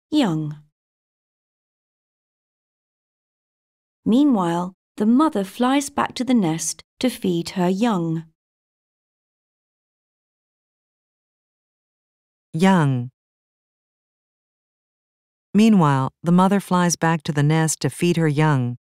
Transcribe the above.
young. Meanwhile, the mother flies back to the nest to feed her young. Young. Meanwhile, the mother flies back to the nest to feed her young.